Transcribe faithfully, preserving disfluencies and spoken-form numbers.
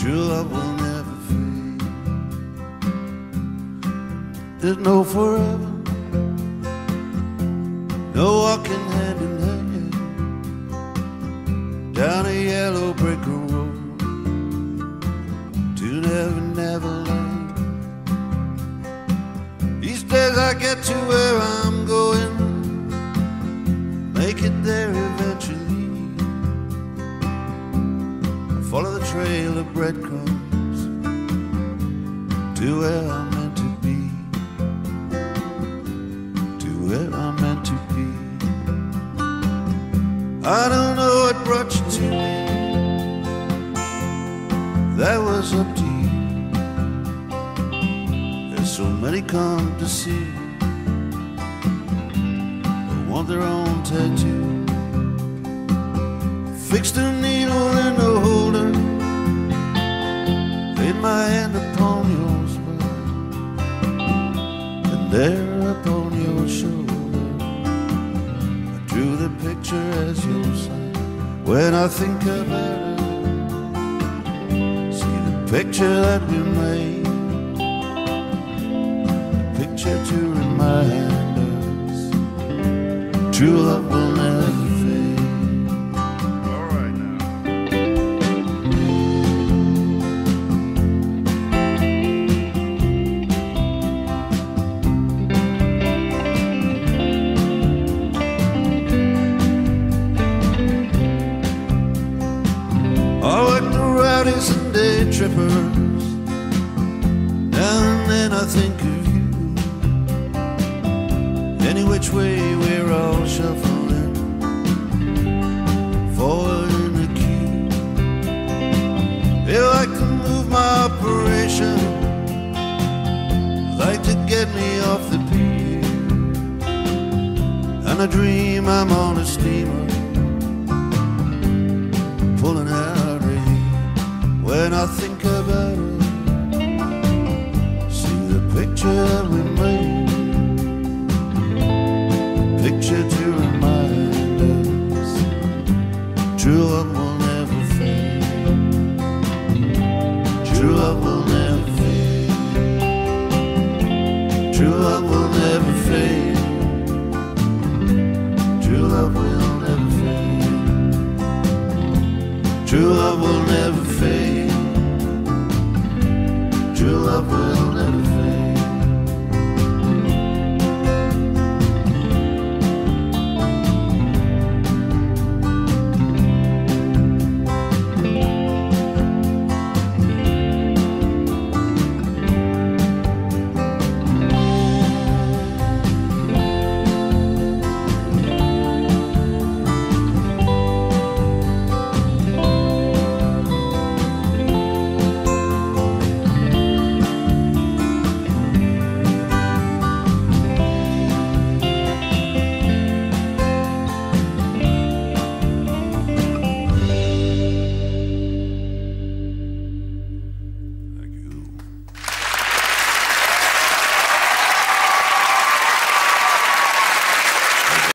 true love will never fade. There's no forever, no walking hand in hand down a yellow brick road to Never Never Land. These days I get to where I'm going, make it there eventually. Follow the trail of breadcrumbs to where I'm meant to be, to where I'm meant to be. I don't know what brought you to me, that was up to you. There's so many come to see, they want their own tattoo. Fixed a needle in the holder, laid my hand upon your spine, and there upon your shoulder I drew the picture as your sign. When I think about it, see the picture that we made, the picture to remind us true love will never fade. And day trippers, now and then I think of you. Any which way we're all shuffling forward in the queue. They like to move my operation, like to get me off the pier, and I dream I'm on a steamer pulling out. When I think about it, see the picture that we made, picture to remind us true love will never fade, true love will never fade.